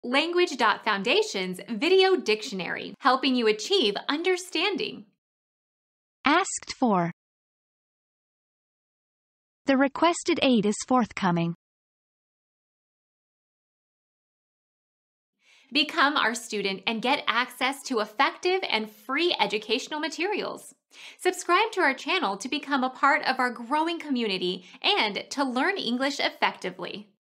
Language.Foundation's Video Dictionary, helping you achieve understanding. Asked for. The requested aid is forthcoming. Become our student and get access to effective and free educational materials. Subscribe to our channel to become a part of our growing community and to learn English effectively.